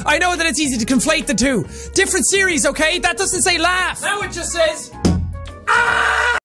I know that it's easy to conflate the two. Different series, okay? That doesn't say laugh. Now it just says